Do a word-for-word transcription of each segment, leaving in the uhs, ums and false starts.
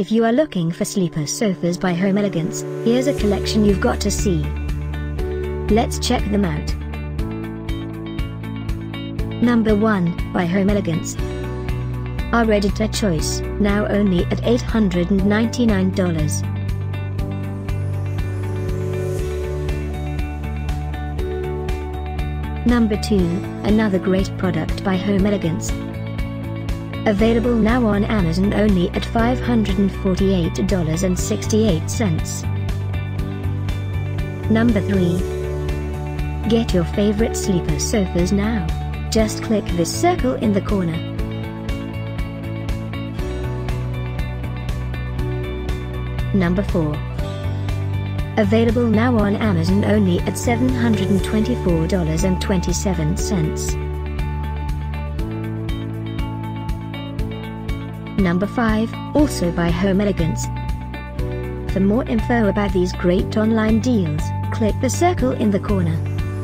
If you are looking for sleeper sofas by Home Elegance, here's a collection you've got to see. Let's check them out. Number one, by Home Elegance. Our editor choice, now only at eight hundred ninety-nine dollars. Number two, another great product by Home Elegance. Available now on Amazon only at five hundred forty-eight dollars and sixty-eight cents. Number three. Get your favorite sleeper sofas now. Just click this circle in the corner. Number four. Available now on Amazon only at seven hundred twenty-four dollars and twenty-seven cents. Number five, also by Home Elegance. For more info about these great online deals, click the circle in the corner.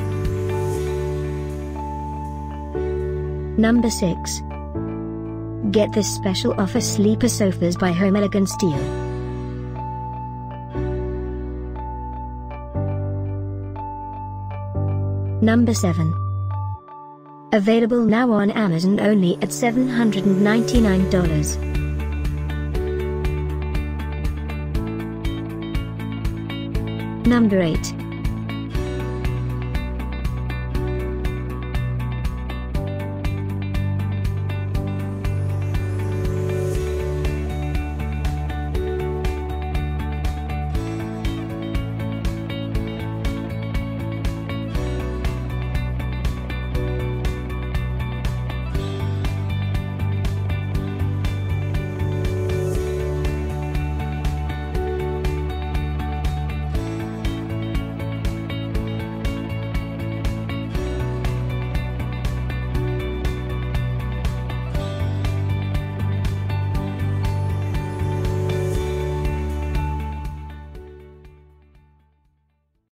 Number six. Get this special offer sleeper sofas by Home Elegance deal. Number seven. Available now on Amazon only at seven hundred ninety-nine dollars. Number eight.